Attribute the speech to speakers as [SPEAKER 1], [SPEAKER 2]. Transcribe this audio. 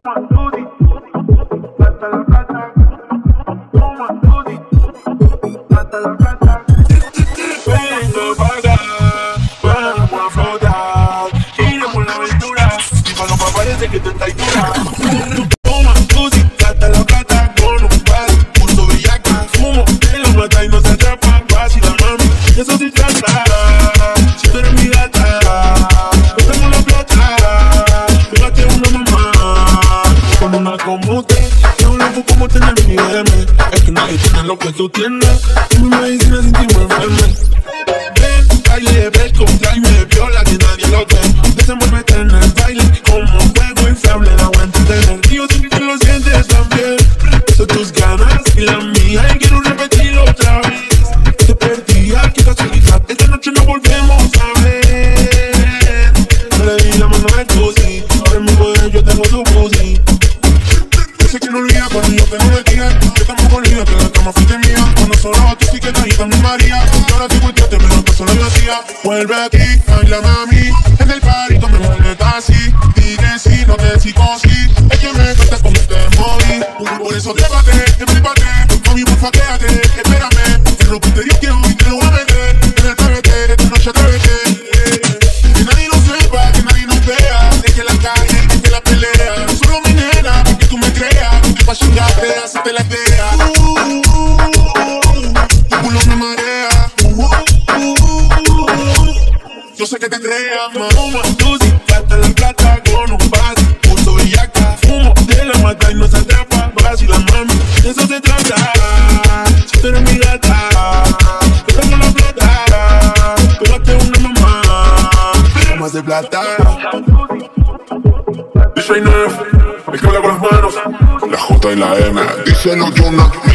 [SPEAKER 1] Vengo para acá, vamos a flotar, iremos la aventura, y para los parece que te está dura. Toma pussy, gata la plata con un par, pulso bellaca, fumo, te lo mata y no se atrapa, vacila mami, eso se trata, si tú eres mi gata, no tengo la plata, pégate una mamá, como una como usted, yo loco como tener mi DM, es que nadie tiene lo que tú tienes, mi medicina sin ti me enferme. Tráeme viola que nadie lo ve. Desenvuélvete en el baile como fuego inflable, la voy a entretener. Y yo sé que tú lo sientes también. Son tus ganas y la mía y quiero repetirlo otra vez. Te perdí, qué casualidad. Esta noche nos volvemos a ver. No le di la mano al pussy, por mi poder yo tengo tu pussy. Yo sé que no olvida cuando yo te lo decía. Que tampoco olvida que la cama fuiste mía. Cuando solo tú sí que te mi María. Y ahora te volteaste, me lo paso la vacía. Vuelve aquí, bailame a mí. En el parito me vuelve así. Dile si no te psicosis. Es que me cuesta como te morí. Por eso trépate, empípate. Mami, porfa, quédate, espérame. Te lo que yo quiero y te lo voy a meter. En el PVT, esta noche atrévete. Que nadie lo sepa, que nadie nos vea. Deje la calle, deje la pelea. Solo mi nena, que tú me creas. Que pa' chingarte, hacerte la idea. Tu culo me marea. Yo sé que te creas, mamá. Tú sí, gasta la plata con un base. Pulso bellaca, fumo, te la mata y no se atrapa. Vacila mami, de eso se trata. Si tú eres mi gata, yo tengo la plata. Pégate una mamá, más de plata.
[SPEAKER 2] DJ Neff, el que habla con las manos. La J y la M, díselo Jonah.